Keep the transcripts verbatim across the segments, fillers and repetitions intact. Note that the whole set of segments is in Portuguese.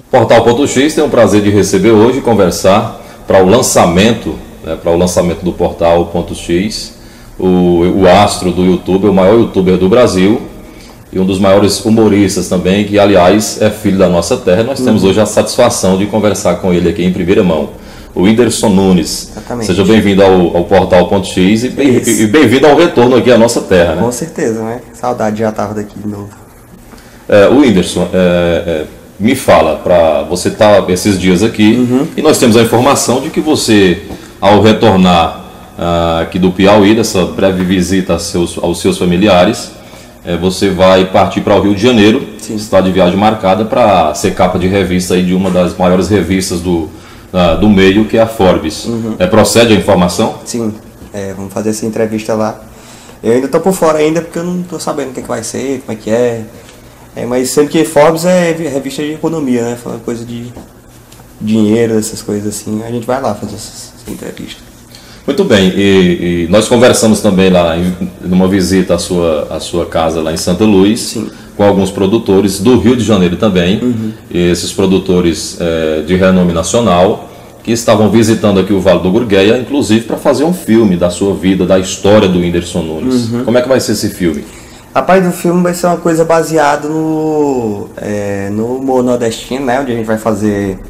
Portal Ponto X tem o prazer de receber hoje e conversar para o lançamento, né, para o lançamento do Portal Ponto X, o, o astro do YouTube, o maior youtuber do Brasil e um dos maiores humoristas também, que aliás é filho da nossa terra. Nós temos hoje a satisfação de conversar com ele aqui em primeira mão, o Whindersson Nunes. Exatamente. Seja bem-vindo ao, ao Portal Ponto X e, bem, e bem-vindo ao retorno aqui à nossa terra, né? Com certeza, né? Saudade, já estava daqui de novo. É, o Whindersson, é, é, me fala, para você estar tá esses dias aqui, uhum. e nós temos a informação de que você, ao retornar uh, aqui do Piauí, dessa breve visita aos seus, aos seus familiares, é, você vai partir para o Rio de Janeiro. Sim. Está de viagem marcada para ser capa de revista aí de uma das maiores revistas do, uh, do meio, que é a Forbes. Uhum. É, procede a informação? Sim, é, vamos fazer essa entrevista lá. Eu ainda estou por fora ainda, porque eu não estou sabendo o que, é que vai ser, como é que é. É, mas sempre que Forbes é revista de economia, né? Falando coisa de dinheiro, essas coisas assim. A gente vai lá fazer essa, essa entrevista. Muito bem. E, e nós conversamos também lá em numa visita à sua, à sua casa lá em Santa Luz. Sim. Com alguns produtores do Rio de Janeiro também. Uhum. E esses produtores é, de renome nacional que estavam visitando aqui o Vale do Gurgueia, inclusive para fazer um filme da sua vida, da história do Whindersson Nunes. Uhum. Como é que vai ser esse filme? A parte do filme vai ser uma coisa baseada no, é, no humor nordestino, né? Onde a gente vai fazer...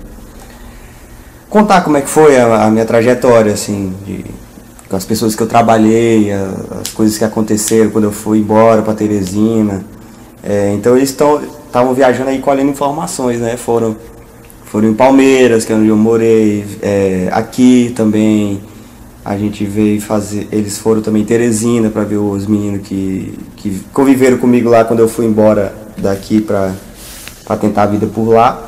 Contar como é que foi a, a minha trajetória, assim, de, com as pessoas que eu trabalhei, a, as coisas que aconteceram quando eu fui embora para Teresina. É, então eles estavam viajando aí colhendo informações, né? Foram, foram em Palmeiras, que é onde eu morei, é, aqui também... A gente veio fazer, eles foram também em Teresina para ver os meninos que, que conviveram comigo lá quando eu fui embora daqui para tentar a vida por lá.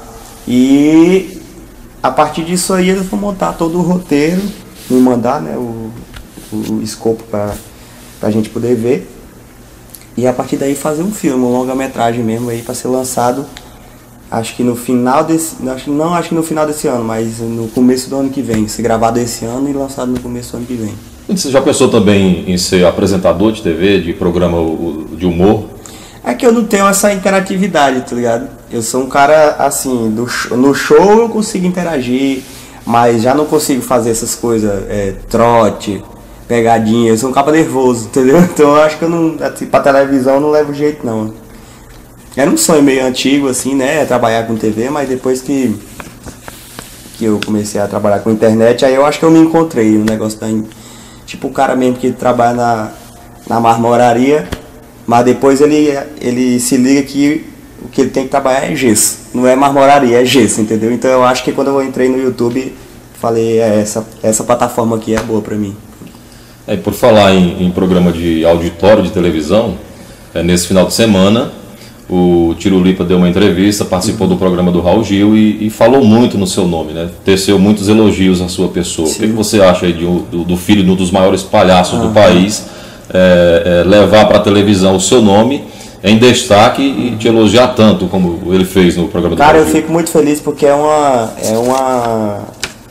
E a partir disso aí eles vão montar todo o roteiro, me mandar, né, o, o, o escopo para a gente poder ver. E a partir daí fazer um filme, uma longa-metragem mesmo aí para ser lançado. Acho que no final desse... Não acho que no final desse ano, mas no começo do ano que vem. Se gravado esse ano e lançado no começo do ano que vem. Você já pensou também em ser apresentador de T V, de programa de humor? É que eu não tenho essa interatividade, tá ligado? Eu sou um cara, assim, do show, no show eu consigo interagir, mas já não consigo fazer essas coisas, é, trote, pegadinha. Eu sou um cara nervoso, entendeu? Então eu acho que eu não... Assim, pra televisão eu não levo jeito, não. Era um sonho meio antigo, assim, né, trabalhar com T V, mas depois que, que eu comecei a trabalhar com internet, aí eu acho que eu me encontrei no negócio da... Tipo o cara mesmo que trabalha na, na marmoraria, mas depois ele, ele se liga que o que ele tem que trabalhar é gesso, não é marmoraria, é gesso, entendeu? Então eu acho que quando eu entrei no YouTube, falei, é, essa, essa plataforma aqui é boa pra mim. É, por falar em, em programa de auditório de televisão, é, nesse final de semana... O Tirulipa deu uma entrevista, participou uhum. do programa do Raul Gil e, e falou muito no seu nome, né? Teceu muitos elogios à sua pessoa. Sim. O que, que você acha aí de, do, do filho de um dos maiores palhaços uhum. do país é, é, levar para a televisão o seu nome em destaque e te elogiar tanto como ele fez no programa do Cara, Raul Gil? Eu fico muito feliz porque é uma... É uma...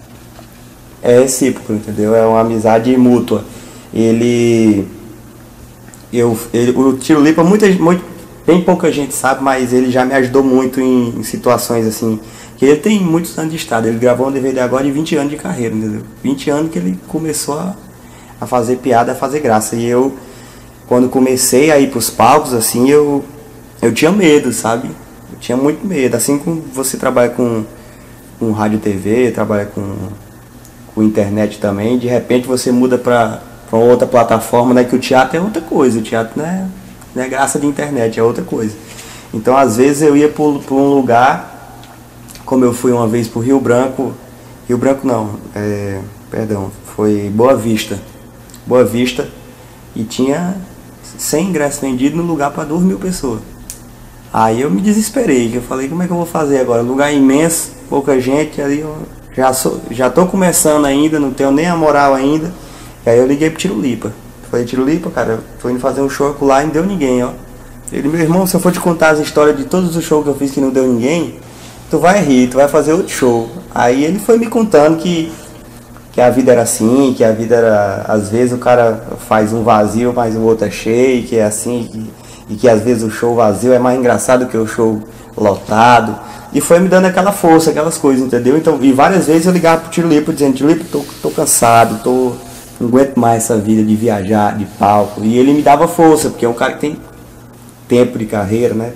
É recíproco, entendeu? É uma amizade mútua. Ele... Eu, ele o Tirulipa, muita gente... Bem pouca gente sabe, mas ele já me ajudou muito em, em situações assim. Que ele tem muitos anos de estrada. Ele gravou um D V D agora de vinte anos de carreira, entendeu? vinte anos que ele começou a, a fazer piada, a fazer graça. E eu, quando comecei a ir pros palcos, assim, eu, eu tinha medo, sabe? Eu tinha muito medo. Assim como você trabalha com, com rádio e T V, trabalha com, com internet também, de repente você muda pra, pra outra plataforma, né? Que o teatro é outra coisa. O teatro não é... Não é graça de internet, é outra coisa. Então, às vezes, eu ia para um lugar, como eu fui uma vez para o Rio Branco, Rio Branco não, é, perdão, foi Boa Vista. Boa Vista, e tinha cem ingressos vendidos no lugar para duas mil pessoas. Aí eu me desesperei, que eu falei, como é que eu vou fazer agora? Lugar imenso, pouca gente, ali eu já, sou, já tô começando ainda, não tenho nem a moral ainda. E aí eu liguei pro Tirulipa. Falei, Tirulipa, cara, tô indo fazer um show lá e não deu ninguém, ó. Ele, meu irmão, se eu for te contar as histórias de todos os shows que eu fiz que não deu ninguém, tu vai rir, tu vai fazer outro show. Aí ele foi me contando que, que a vida era assim, que a vida era... Às vezes o cara faz um vazio, mas o outro é cheio, que é assim, que, e que às vezes o show vazio é mais engraçado que o show lotado. E foi me dando aquela força, aquelas coisas, entendeu? Então, e várias vezes eu ligava pro Tiro Lipa dizendo, Tiro Lipa, tô, tô cansado, tô, não aguento mais essa vida de viajar, de palco. E ele me dava força, porque é um cara que tem tempo de carreira, né?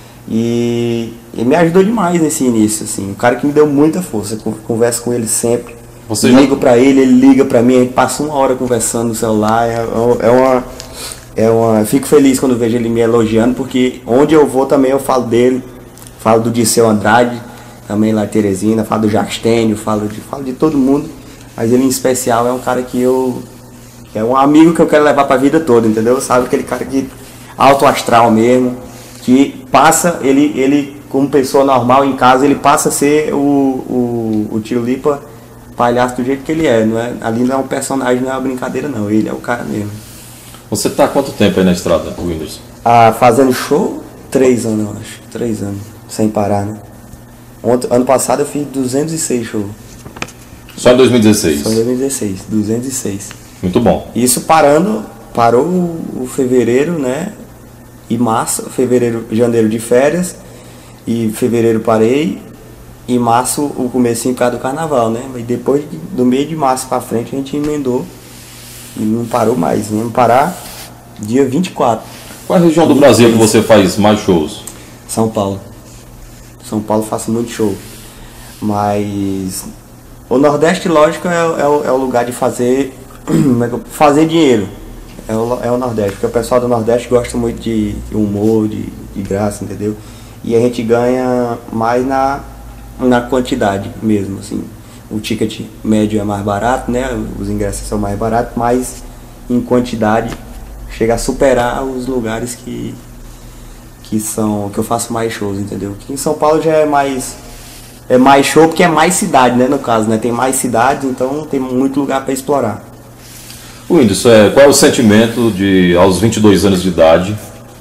E ele me ajudou demais nesse início, assim. Um cara que me deu muita força. Eu converso com ele sempre. Você ligo já... pra ele, ele liga pra mim, a gente passa uma hora conversando no celular. É, é uma... É uma... Eu fico feliz quando vejo ele me elogiando, porque onde eu vou também eu falo dele. Falo do Disseu Andrade, também lá em Teresina, falo do Jacstênio, falo de, falo de todo mundo, mas ele em especial é um cara que eu... é um amigo que eu quero levar pra vida toda, entendeu? Sabe, aquele cara que... alto astral mesmo, que passa, ele, ele como pessoa normal em casa, ele passa a ser o, o, o Tiro Lipa palhaço do jeito que ele é, não é, ali não é um personagem, não é uma brincadeira não, ele é o cara mesmo. Você tá há quanto tempo aí na estrada, Whindersson? Ah, fazendo show? Três anos, eu acho, três anos. Sem parar, né? Ontem, ano passado eu fiz duzentos e seis shows. Só em dois mil e dezesseis? Só em dois mil e dezesseis, duzentos e seis. Muito bom. Isso parando, parou o, o fevereiro, né? E março, fevereiro, janeiro de férias. E fevereiro parei. E março o comecinho por causa do carnaval, né? Mas depois do meio de março pra frente a gente emendou. E não parou mais. Vamos parar dia vinte e quatro. Qual é a região do Brasil que você faz mais shows? São Paulo. São Paulo faço muito show, mas o Nordeste, lógico, é, é, o, é o lugar de fazer, fazer dinheiro, é o, é o Nordeste, porque o pessoal do Nordeste gosta muito de, de humor, de, de graça, entendeu? E a gente ganha mais na, na quantidade mesmo, assim, o ticket médio é mais barato, né? Os ingressos são mais baratos, mas em quantidade chega a superar os lugares que que são que eu faço mais shows, entendeu? Aqui em São Paulo já é mais é mais show porque é mais cidade, né, no caso, né? Tem mais cidades, então tem muito lugar para explorar. Whindersson, é, qual é o sentimento de aos vinte e dois anos de idade,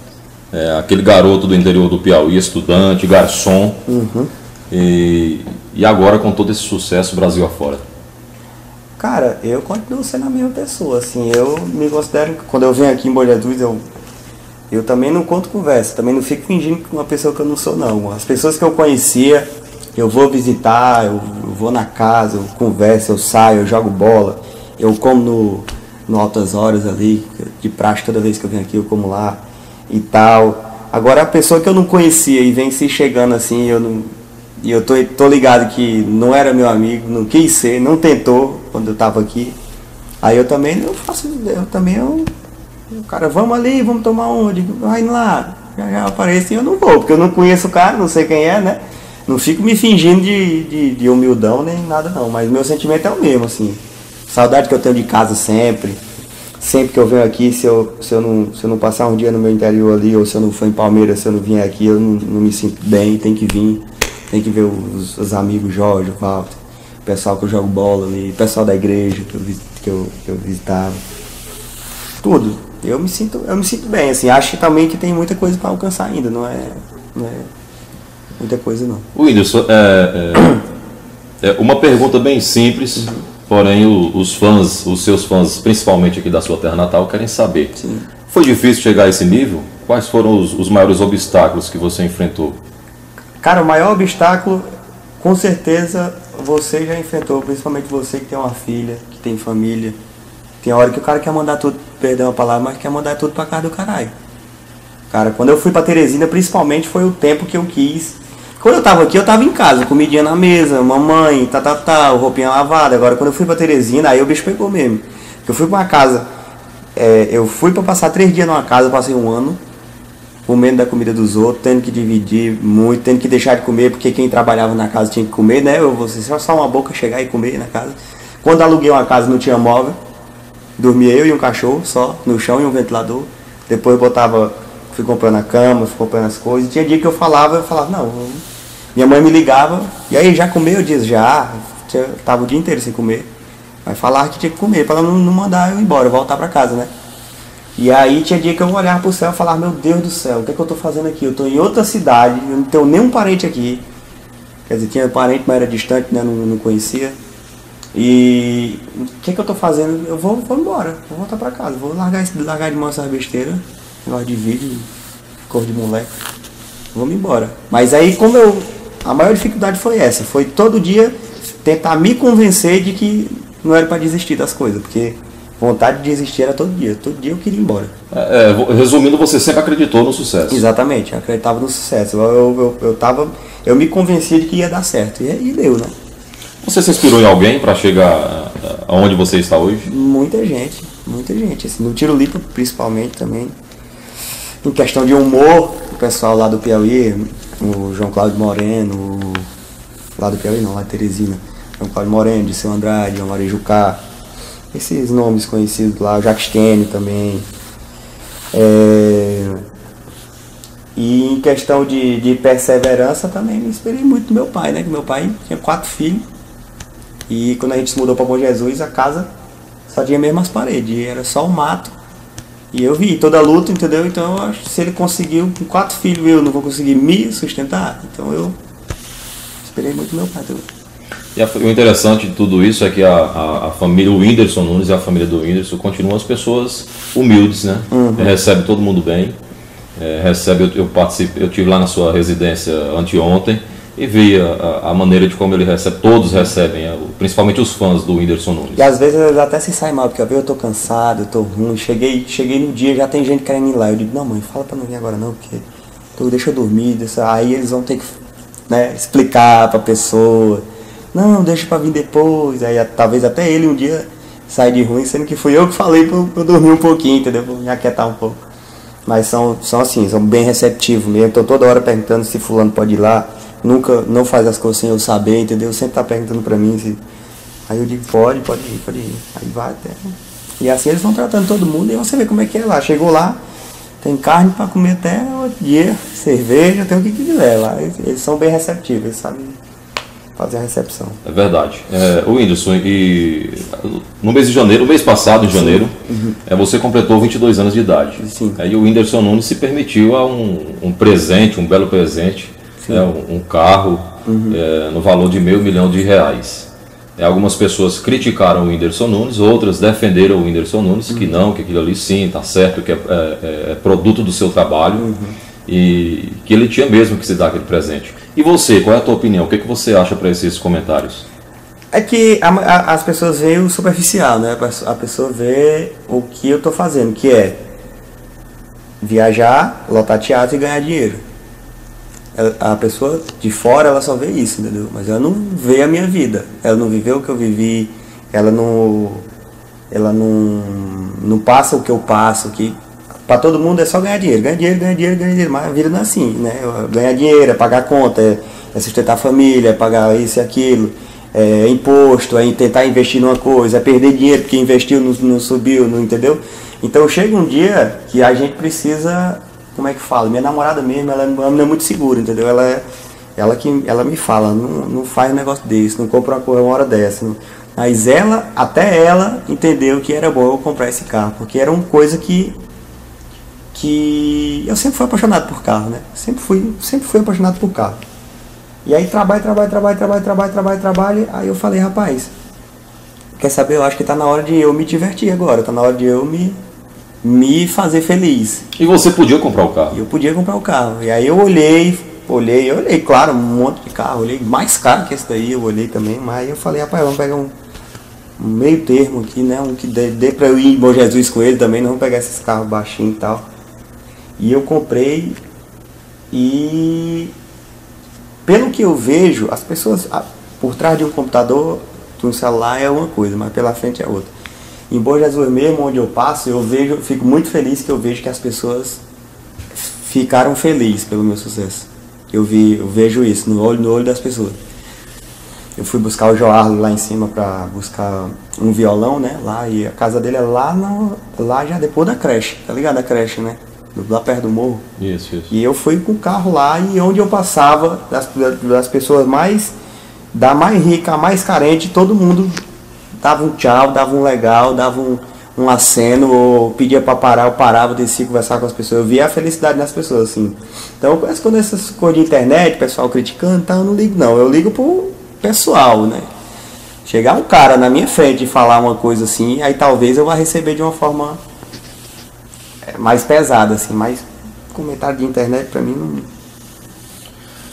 é, aquele garoto do interior do Piauí, estudante, garçom, uhum. e, e agora com todo esse sucesso Brasil afora? Cara, eu continuo sendo a mesma pessoa, assim, eu me considero, quando eu venho aqui em Bom Jesus, eu Eu também não conto conversa, também não fico fingindo que uma pessoa que eu não sou não. As pessoas que eu conhecia, eu vou visitar, eu, eu vou na casa, eu converso, eu saio, eu jogo bola, eu como no, no Altas Horas ali, de praxe toda vez que eu venho aqui eu como lá e tal. Agora a pessoa que eu não conhecia e vem se chegando assim, eu não, e eu tô, tô ligado que não era meu amigo, não quis ser, não tentou quando eu tava aqui, aí eu também eu faço, eu também eu... O cara, vamos ali, vamos tomar um, eu digo, vai lá, já, já aparece e eu não vou, porque eu não conheço o cara, não sei quem é, né? Não fico me fingindo de, de, de humildão nem nada não, mas meu sentimento é o mesmo, assim. Saudade que eu tenho de casa sempre, sempre que eu venho aqui, se eu, se eu, não, se eu não passar um dia no meu interior ali, ou se eu não for em Palmeiras, se eu não vier aqui, eu não, não me sinto bem, tem que vir, tem que ver os, os amigos Jorge, Walter, o pessoal que eu jogo bola ali, o pessoal da igreja que eu, que eu, que eu visitava, tudo. Eu me sinto, eu me sinto bem, assim, acho que também que tem muita coisa para alcançar ainda, não é, não é muita coisa não. Whindersson, é, é, é uma pergunta bem simples, uhum. Porém o, os fãs, os seus fãs, principalmente aqui da sua terra natal, querem saber. Sim. Foi difícil chegar a esse nível? Quais foram os, os maiores obstáculos que você enfrentou? Cara, o maior obstáculo, com certeza, você já enfrentou, principalmente você que tem uma filha, que tem família. Tem hora que o cara quer mandar tudo, perdão a palavra, mas quer mandar tudo pra casa do caralho. Cara, quando eu fui pra Teresina, principalmente foi o tempo que eu quis. Quando eu tava aqui, eu tava em casa, comidinha na mesa, mamãe, tá, tá, tá, roupinha lavada. Agora, quando eu fui pra Teresina, aí o bicho pegou mesmo. Eu fui pra uma casa, é, eu fui pra passar três dias numa casa, eu passei um ano, comendo da comida dos outros, tendo que dividir muito, tendo que deixar de comer, porque quem trabalhava na casa tinha que comer, né? Eu vou ser só uma boca chegar e comer na casa. Quando aluguei uma casa, não tinha móvel. Dormia eu e um cachorro só, no chão e um ventilador. Depois botava, fui comprando a cama, fui comprando as coisas. Tinha dia que eu falava, eu falava, não, eu... minha mãe me ligava, e aí, já comeu? Eu disse, já, tinha, tava o dia inteiro sem comer. Mas falava que tinha que comer, para ela não, não mandar eu ir embora, eu voltar para casa, né? E aí tinha dia que eu olhava pro céu e falava, meu Deus do céu, o que é que eu tô fazendo aqui? Eu tô em outra cidade, eu não tenho nenhum parente aqui. Quer dizer, tinha parente, mas era distante, né? Não, não conhecia. E o que é que eu tô fazendo? Eu vou, vou embora, vou voltar pra casa, vou largar, largar de mão essa besteira, negócio de vídeo, cor de moleque. vamos embora. Mas aí, como eu... A maior dificuldade foi essa, foi todo dia tentar me convencer de que não era para desistir das coisas, porque vontade de desistir era todo dia, todo dia eu queria ir embora. É, é, resumindo, você sempre acreditou no sucesso. Exatamente, eu acreditava no sucesso, eu, eu, eu, eu, tava, eu me convencia de que ia dar certo, e, e deu, né? Você se inspirou em alguém para chegar aonde você está hoje? Muita gente, muita gente, assim, no Tiro Lipa principalmente também. Em questão de humor, o pessoal lá do Piauí, o João Cláudio Moreno, o... lá do Piauí não, lá de Teresina, João Cláudio Moreno, Disseu Andrade, João Maria Jucá, esses nomes conhecidos lá, o Jacques Tene também. É... E em questão de, de perseverança também me inspirei muito do meu pai, né? Que meu pai tinha quatro filhos e quando a gente se mudou para Bom Jesus, a casa só tinha mesmo as paredes, era só o mato. E eu vi toda a luta, entendeu? Então eu acho que se ele conseguiu, com quatro filhos eu não vou conseguir me sustentar. Então eu esperei muito meu pai também. E a, o interessante de tudo isso é que a, a, a família, o Whindersson Nunes e a família do Whindersson continuam as pessoas humildes, né? Uhum. Recebe todo mundo bem. É, recebe, eu, eu participo, eu estive lá na sua residência anteontem e vi a, a maneira de como ele recebe, todos recebem, principalmente os fãs do Whindersson Nunes. E às vezes ele até se sai mal, porque eu tô cansado, eu tô ruim, cheguei, cheguei no dia, já tem gente querendo ir lá, eu digo, não mãe, fala pra não vir agora não, porque tô, deixa eu dormir, deixa... aí eles vão ter que, né, explicar pra pessoa, não, deixa pra vir depois, aí talvez até ele um dia sai de ruim, sendo que fui eu que falei pra eu, pra eu dormir um pouquinho, entendeu, pra me aquietar um pouco. Mas são, são assim, são bem receptivos mesmo, tô toda hora perguntando se fulano pode ir lá, nunca, não faz as coisas sem eu saber, entendeu? Sempre tá perguntando pra mim se... Aí eu digo, pode, pode ir, pode ir. Aí vai até... E assim eles vão tratando todo mundo e você vê como é que é lá. Chegou lá, tem carne pra comer até outro dia, cerveja, tem o que quiser lá. Eles, eles são bem receptivos, eles sabem fazer a recepção. É verdade. É, o Whindersson, e no mês de janeiro, o mês passado, em janeiro, uhum. é, você completou vinte e dois anos de idade. Sim. Aí o Whindersson Nunes se permitiu a um, um presente, um belo presente, é, um, um carro uhum. é, no valor de meio milhão de reais. É, algumas pessoas criticaram o Whindersson Nunes, outras defenderam o Whindersson Nunes, uhum. que não, que aquilo ali sim, está certo, que é, é, é produto do seu trabalho uhum. e que ele tinha mesmo que se dar aquele presente. E você, qual é a tua opinião? O que, que você acha para esses comentários? É que a, a, as pessoas veem o superficial, né? A pessoa vê o que eu estou fazendo, que é viajar, lotar teatro e ganhar dinheiro. A pessoa de fora, ela só vê isso, entendeu? Mas ela não vê a minha vida. Ela não viveu o que eu vivi. Ela não, ela não, não passa o que eu passo. Que para todo mundo é só ganhar dinheiro. Ganhar dinheiro, ganhar dinheiro, ganhar dinheiro. Mas a vida não é assim, né? Ganhar dinheiro é pagar conta, é, é sustentar a família, é pagar isso e aquilo. É imposto, é tentar investir numa coisa, é perder dinheiro porque investiu, não, não subiu, não entendeu? Então chega um dia que a gente precisa... Como é que fala? Minha namorada mesmo, ela não é muito segura, entendeu? Ela, é, ela, que, ela me fala, não, não faz um negócio desse, não compra uma coisa uma hora dessa. Não. Mas ela, até ela, entendeu que era bom eu comprar esse carro, porque era uma coisa que... que eu sempre fui apaixonado por carro, né? Sempre fui, sempre fui apaixonado por carro. E aí trabalho, trabalho, trabalho, trabalho, trabalho, trabalho, trabalho, aí eu falei, rapaz, quer saber? Eu acho que tá na hora de eu me divertir agora, tá na hora de eu me... me fazer feliz. E você podia comprar o carro? Eu podia comprar o carro. E aí eu olhei, olhei, eu olhei, claro, um monte de carro, olhei mais caro que esse daí, eu olhei também, mas eu falei, rapaz, vamos pegar um, um meio termo aqui, né? Um que dê, dê pra eu ir em Bom Jesus com ele também, não vamos pegar esses carros baixinhos e tal. E eu comprei e pelo que eu vejo, as pessoas por trás de um computador, de um celular é uma coisa, mas pela frente é outra. Em Bom Jesus mesmo, onde eu passo, eu vejo, eu fico muito feliz que eu vejo que as pessoas ficaram felizes pelo meu sucesso. Eu, vi, eu vejo isso no olho, no olho das pessoas. Eu fui buscar o Joarlo lá em cima para buscar um violão, né? Lá, e a casa dele é lá, no, lá já depois da creche, tá ligado? A creche, né? Lá perto do morro. Isso, isso. E eu fui com o carro lá e onde eu passava, das, das pessoas mais, da mais rica, a mais carente, todo mundo dava um tchau, dava um legal, dava um, um aceno, ou pedia para parar, eu parava, descia conversar com as pessoas. Eu via a felicidade nas pessoas, assim. Então, parece quando essas coisas de internet, pessoal criticando, tá, eu não ligo não. Eu ligo pro pessoal, né? Chegar um cara na minha frente e falar uma coisa assim, aí talvez eu vá receber de uma forma mais pesada, assim. Mas comentário de internet pra mim não,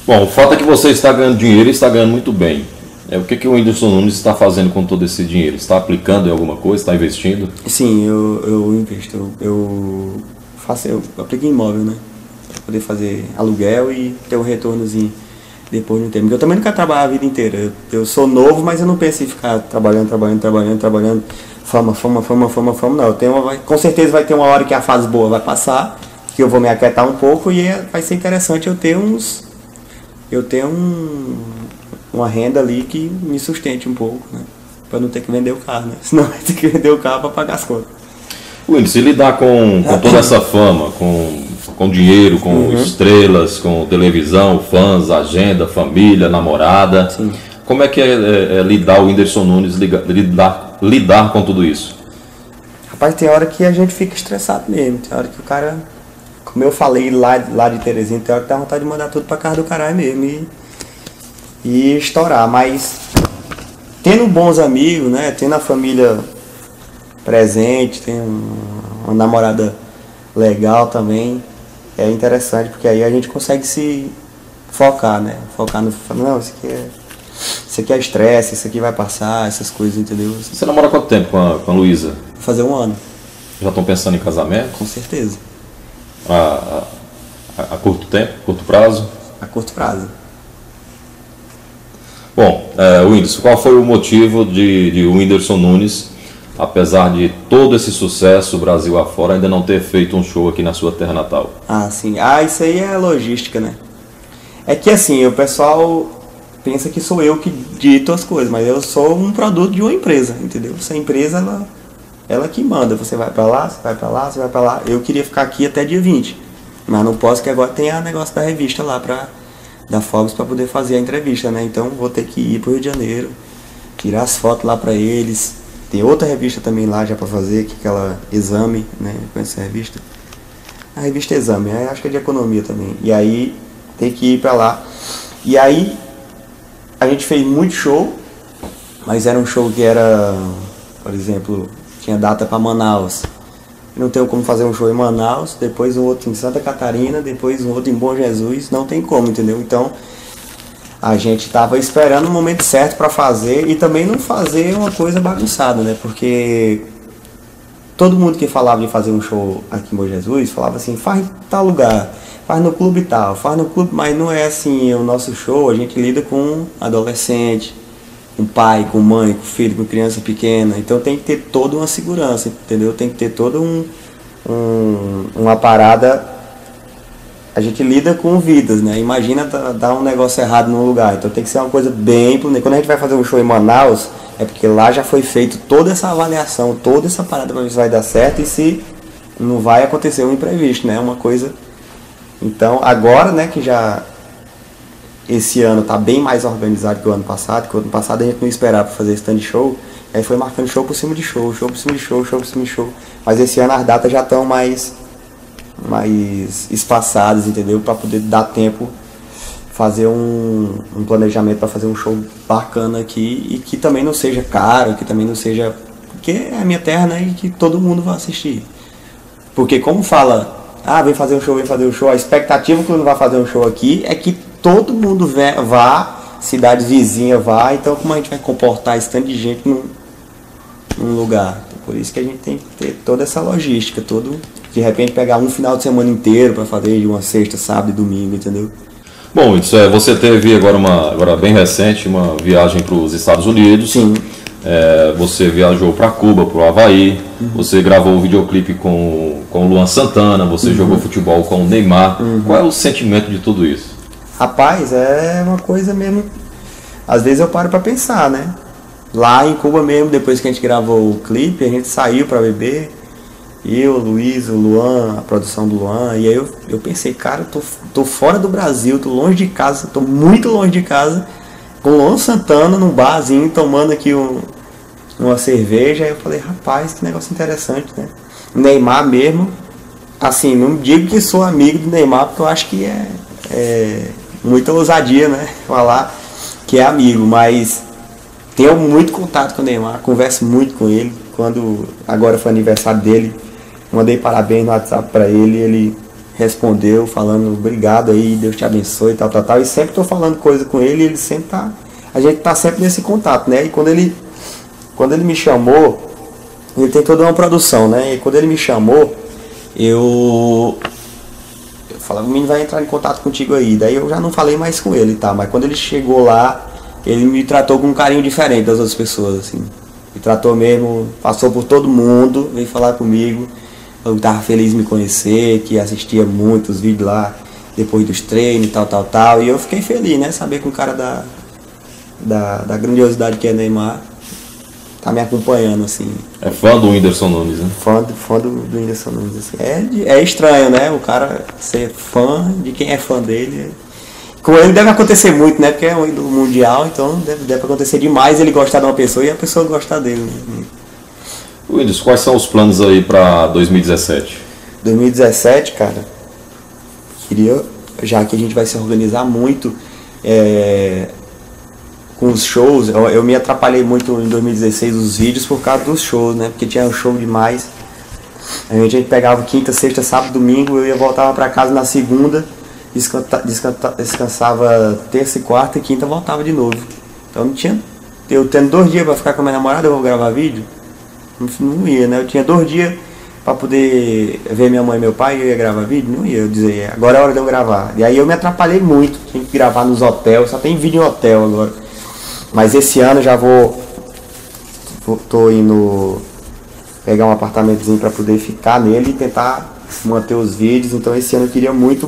Bom, o fato é que você está ganhando dinheiro e está ganhando muito bem. É, o que, que o Whindersson Nunes está fazendo com todo esse dinheiro? Está aplicando em alguma coisa? Está investindo? Sim, eu, eu invisto. Eu, eu faço, eu aplico em imóvel, né? Para poder fazer aluguel e ter um retornozinho depois de um tempo. Porque eu também não quero trabalhar a vida inteira. Eu, eu sou novo, mas eu não penso em ficar trabalhando, trabalhando, trabalhando, trabalhando. Fama, fama, fama, fama, fama. Não, eu tenho uma, com certeza vai ter uma hora que a fase boa vai passar, que eu vou me aquietar um pouco e é, vai ser interessante eu ter uns... Eu ter um... uma renda ali que me sustente um pouco, né? Para não ter que vender o carro, né? Senão vai ter que vender o carro para pagar as contas. Whindersson, se lidar com, com toda essa fama, com, com dinheiro, com uhum. estrelas, com televisão, fãs, agenda, família, namorada, sim. Como é que é, é, é lidar o Whindersson Nunes, lidar, lidar com tudo isso? Rapaz, tem hora que a gente fica estressado mesmo, tem hora que o cara, como eu falei lá, lá de Teresina, tem hora que dá vontade de mandar tudo para casa do caralho mesmo e, e estourar, mas tendo bons amigos, né, tendo a família presente, tendo uma namorada legal também, é interessante, porque aí a gente consegue se focar, né, focar no, não, isso aqui é, isso aqui é estresse, isso aqui vai passar, essas coisas, entendeu? Você namora há quanto tempo com a, com a Luísa? Vou fazer um ano. Já estão pensando em casamento? Com certeza. A, a, a curto tempo, curto prazo? A curto prazo. Bom, é, Whindersson, qual foi o motivo de, de o Whindersson Nunes, apesar de todo esse sucesso Brasil afora, ainda não ter feito um show aqui na sua terra natal? Ah, sim. Ah, isso aí é logística, né? É que assim, o pessoal pensa que sou eu que dito as coisas, mas eu sou um produto de uma empresa, entendeu? Essa empresa, ela, ela que manda. Você vai pra lá, você vai pra lá, você vai pra lá. Eu queria ficar aqui até dia vinte, mas não posso, que agora tem a negócio da revista lá pra... da Forbes para poder fazer a entrevista, né? Então vou ter que ir pro Rio de Janeiro, tirar as fotos lá para eles. Tem outra revista também lá já para fazer, que é aquela Exame, né? Conhece a revista? A revista Exame, né? Acho que é de economia também. E aí tem que ir para lá. E aí a gente fez muito show, mas era um show que era, por exemplo, tinha data para Manaus. Não tenho como fazer um show em Manaus, depois um outro em Santa Catarina, depois um outro em Bom Jesus, não tem como, entendeu? Então, a gente estava esperando o momento certo para fazer e também não fazer uma coisa bagunçada, né? Porque todo mundo que falava de fazer um show aqui em Bom Jesus, falava assim, faz em tal lugar, faz no clube tal, faz no clube, mas não é assim, o nosso show, a gente lida com adolescente, com pai, com mãe, com filho, com criança pequena. Então tem que ter toda uma segurança, entendeu? Tem que ter toda um, um, uma parada. A gente lida com vidas, né? Imagina dar um negócio errado num lugar. Então tem que ser uma coisa bem... Quando a gente vai fazer um show em Manaus, é porque lá já foi feito toda essa avaliação, toda essa parada para ver se vai dar certo e se não vai acontecer um imprevisto, né? Uma coisa... Então agora, né, que já... Esse ano está bem mais organizado que o ano passado, que o ano passado a gente não esperava para fazer stand show, aí foi marcando show por cima de show, show por cima de show, show por cima de show. Mas esse ano as datas já estão mais, mais espaçadas, entendeu? Para poder dar tempo, fazer um, um planejamento para fazer um show bacana aqui e que também não seja caro, que também não seja... Porque é a minha terra, né? E que todo mundo vai assistir. Porque como fala, ah, vem fazer um show, vem fazer um show, a expectativa quando vai fazer um show aqui é que todo mundo vá, cidades vizinhas vá, então como a gente vai comportar esse tanto de gente num, num lugar? Então, por isso que a gente tem que ter toda essa logística, todo, de repente pegar um final de semana inteiro para fazer de uma sexta, sábado e domingo, entendeu? Bom, isso é, você teve agora, uma, agora bem recente, uma viagem para os Estados Unidos. Sim. É, você viajou para Cuba, para o Havaí, uhum. Você gravou o videoclipe com, com o Luan Santana, você uhum. jogou futebol com o Neymar. Uhum. Qual é o sentimento de tudo isso? Rapaz, é uma coisa mesmo... Às vezes eu paro pra pensar, né? Lá em Cuba mesmo, depois que a gente gravou o clipe, a gente saiu pra beber. Eu, o Luiz, o Luan, a produção do Luan. E aí eu, eu pensei, cara, eu tô, tô fora do Brasil, tô longe de casa, tô muito longe de casa. Com o Luan Santana num barzinho, tomando aqui um, uma cerveja. Aí eu falei, rapaz, que negócio interessante, né? Neymar mesmo. Assim, não digo que sou amigo do Neymar, porque eu acho que é... é muita ousadia, né? Falar que é amigo, mas tenho muito contato com o Neymar, converso muito com ele. Quando agora foi aniversário dele, mandei parabéns no WhatsApp para ele, ele respondeu falando obrigado aí, Deus te abençoe e tal, tal, tal. E sempre tô falando coisa com ele, ele sempre tá. A gente tá sempre nesse contato, né? E quando ele, quando ele me chamou, ele tem toda uma produção, né? E quando ele me chamou, eu, eu falava, o menino vai entrar em contato contigo aí. Daí eu já não falei mais com ele, tá? Mas quando ele chegou lá, ele me tratou com um carinho diferente das outras pessoas, assim. Me tratou mesmo, passou por todo mundo, veio falar comigo. Eu tava feliz de me conhecer, que assistia muitos vídeos lá, depois dos treinos e tal, tal, tal. E eu fiquei feliz, né? Saber que um cara da, da, da grandiosidade que é Neymar tá me acompanhando, assim. É fã do Whindersson Nunes, né? Fã do, fã do, do Whindersson Nunes, assim. É, de, é estranho, né? O cara ser fã de quem é fã dele. Com ele deve acontecer muito, né? Porque é um ídolo mundial, então deve, deve acontecer demais ele gostar de uma pessoa e a pessoa gostar dele, né? Whindersson, quais são os planos aí para dois mil e dezessete? dois mil e dezessete, cara, queria, já que a gente vai se organizar muito é, com os shows, eu, eu me atrapalhei muito em dois mil e dezesseis os vídeos por causa dos shows, né? Porque tinha um show demais. A gente, a gente pegava quinta, sexta, sábado, domingo, eu ia voltava para casa na segunda, descansa, descansa, descansava terça e quarta e quinta voltava de novo. Então não tinha, eu tendo dois dias para ficar com a minha namorada, eu vou gravar vídeo. Não ia, né? Eu tinha dois dias para poder ver minha mãe e meu pai, eu ia gravar vídeo, não ia. Eu dizia, agora é hora de eu gravar. E aí eu me atrapalhei muito, tinha que gravar nos hotéis, só tem vídeo em hotel agora. Mas esse ano já vou, vou tô indo pegar um apartamentozinho para poder ficar nele e tentar manter os vídeos. Então esse ano eu queria muito,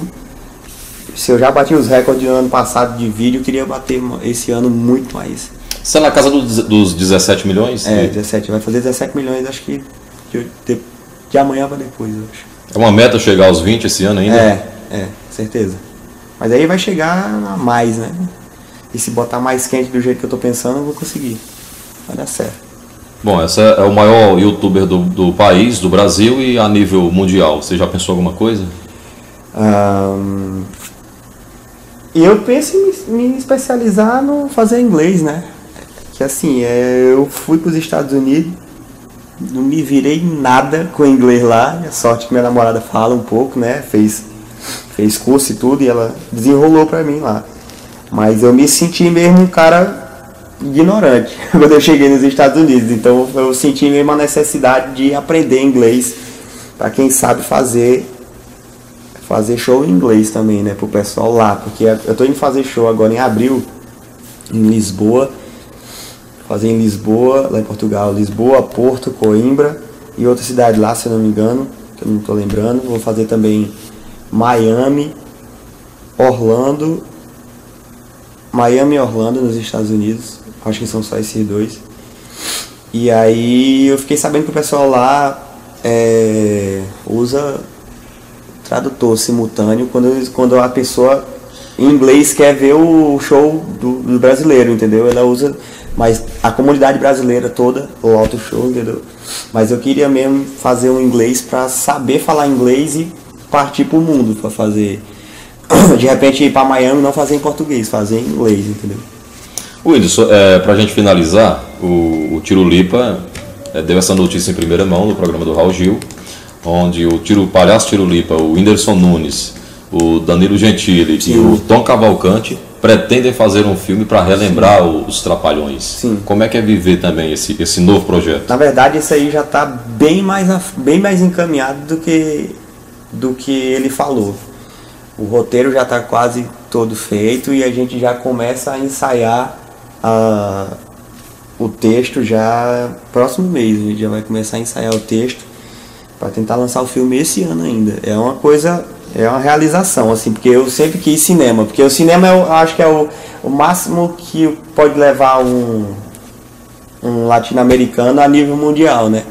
se eu já bati os recordes do ano passado de vídeo, eu queria bater esse ano muito mais. Você é na casa dos, dos dezessete milhões? É, dezessete, vai fazer dezessete milhões, acho que de, de, de amanhã para depois, eu acho. É uma meta chegar aos vinte esse ano ainda? É, é, certeza. Mas aí vai chegar a mais, né? E se botar mais quente do jeito que eu tô pensando, eu vou conseguir. Vai dar certo. Bom, esse é o maior youtuber do, do país, do Brasil e a nível mundial. Você já pensou alguma coisa? Um, eu penso em me, me especializar no fazer inglês, né? Que assim, é, eu fui para os Estados Unidos, não me virei nada com inglês lá. A sorte que minha namorada fala um pouco, né? Fez, fez curso e tudo e ela desenrolou para mim lá. Mas eu me senti mesmo um cara ignorante quando eu cheguei nos Estados Unidos. Então eu senti mesmo a necessidade de aprender inglês para quem sabe fazer fazer show em inglês também, né? Pro pessoal lá. Porque eu tô indo fazer show agora em abril em Lisboa. Fazer em Lisboa, lá em Portugal, Lisboa, Porto, Coimbra e outra cidade lá, se eu não me engano, que eu não estou lembrando. Vou fazer também Miami, Orlando, Miami e Orlando nos Estados Unidos. Acho que são só esses dois. E aí eu fiquei sabendo que o pessoal lá é, usa tradutor simultâneo quando, quando a pessoa em inglês quer ver o show do, do brasileiro, entendeu? Ela usa, mas a comunidade brasileira toda, o auto show, entendeu? Mas eu queria mesmo fazer um inglês para saber falar inglês e partir pro mundo para fazer. De repente ir para Miami e não fazer em português, fazer em inglês, entendeu? Whindersson, é, pra gente finalizar, o, o Tiro Lipa é, deu essa notícia em primeira mão no programa do Raul Gil, onde o, tiro, o palhaço Tiro Lipa, o Whindersson Nunes, o Danilo Gentili Sim. e o Tom Cavalcante pretendem fazer um filme para relembrar o, os Trapalhões. Sim. Como é que é viver também esse, esse novo projeto? Na verdade, isso aí já está bem mais, bem mais encaminhado do que, do que ele falou. O roteiro já está quase todo feito e a gente já começa a ensaiar a, o texto já próximo mês. A gente já vai começar a ensaiar o texto para tentar lançar o filme esse ano ainda. É uma coisa, é uma realização, assim, porque eu sempre quis cinema, porque o cinema eu acho que é o, o máximo que pode levar um, um latino-americano a nível mundial, né?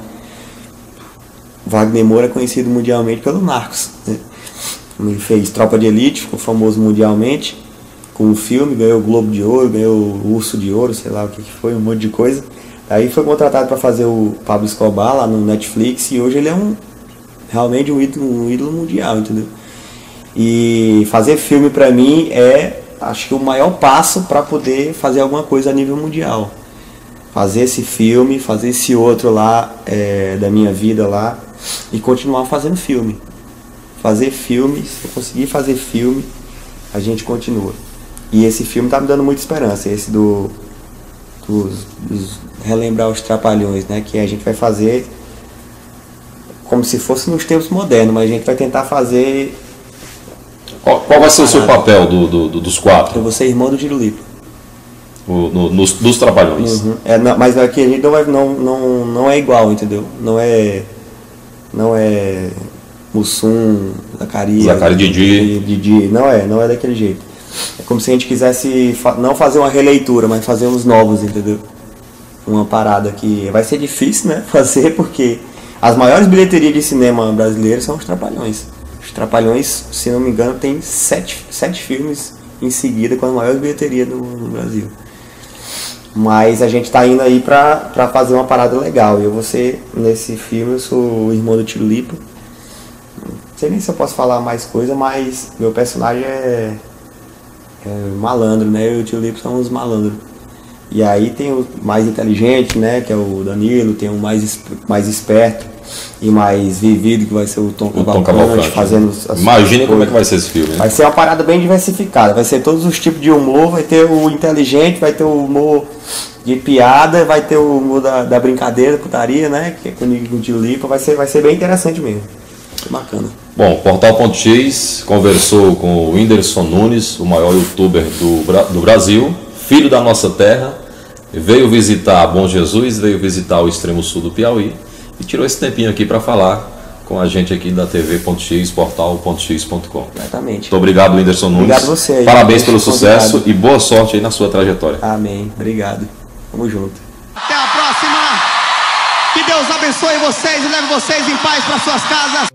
Wagner Moura é conhecido mundialmente pelo Narcos, né? Ele fez Tropa de Elite, ficou famoso mundialmente com o filme, ganhou o Globo de Ouro, ganhou o Urso de Ouro, sei lá o que, que foi, um monte de coisa. Aí foi contratado para fazer o Pablo Escobar lá no Netflix e hoje ele é um realmente um ídolo, um ídolo mundial, entendeu? E fazer filme para mim é, acho que o maior passo para poder fazer alguma coisa a nível mundial. Fazer esse filme, fazer esse outro lá é, da minha vida lá e continuar fazendo filme. fazer filme, se eu conseguir fazer filme, a gente continua. E esse filme tá me dando muita esperança, esse do, dos, dos relembrar os Trapalhões, né? Que a gente vai fazer como se fosse nos tempos modernos, mas a gente vai tentar fazer... Qual, qual vai ser o seu papel do, do, do, dos quatro? Eu vou ser irmão do Tiro Lipa. O, no, nos, dos Trapalhões. Uhum. É, não, mas aqui a gente não, vai, não, não, não é igual, entendeu? Não é... Não é... Mussum, Zacarias... Zacarias Didi. Didi. Não é, não é daquele jeito. É como se a gente quisesse fa- não fazer uma releitura, mas fazer uns novos, entendeu? Uma parada que vai ser difícil, né? Fazer, porque as maiores bilheterias de cinema brasileiro são os Trapalhões. Os Trapalhões, se não me engano, tem sete, sete filmes em seguida com a maior bilheteria do, do Brasil. Mas a gente tá indo aí pra, pra fazer uma parada legal. Eu vou ser, nesse filme, eu sou o irmão do Tiro Lipa. Não sei nem se eu posso falar mais coisa, mas meu personagem é... É malandro, né? Eu e o Tio Lipa somos malandros. E aí tem o mais inteligente, né? Que é o Danilo, tem o mais, mais esperto e mais vivido, que vai ser o Tom Cavalcante, fazendo as Imagine como é que vai ser esse filme, né? Vai ser uma parada bem diversificada, vai ser todos os tipos de humor, vai ter o inteligente, vai ter o humor de piada, vai ter o humor da, da brincadeira, putaria, né? Que é com o Tio Lipa, vai ser, vai ser bem interessante mesmo. Bacana. Bom, o Portal Ponto X conversou com o Whindersson Nunes, o maior youtuber do, do Brasil, filho da nossa terra, veio visitar Bom Jesus, veio visitar o extremo sul do Piauí e tirou esse tempinho aqui para falar com a gente aqui da T V ponto X, portal ponto x ponto com. Exatamente. Muito obrigado, Whindersson Nunes. Obrigado você aí. Parabéns pelo sucesso e boa sorte aí na sua trajetória. Amém. Obrigado. Tamo junto. Até a próxima. Que Deus abençoe vocês e leve vocês em paz para suas casas.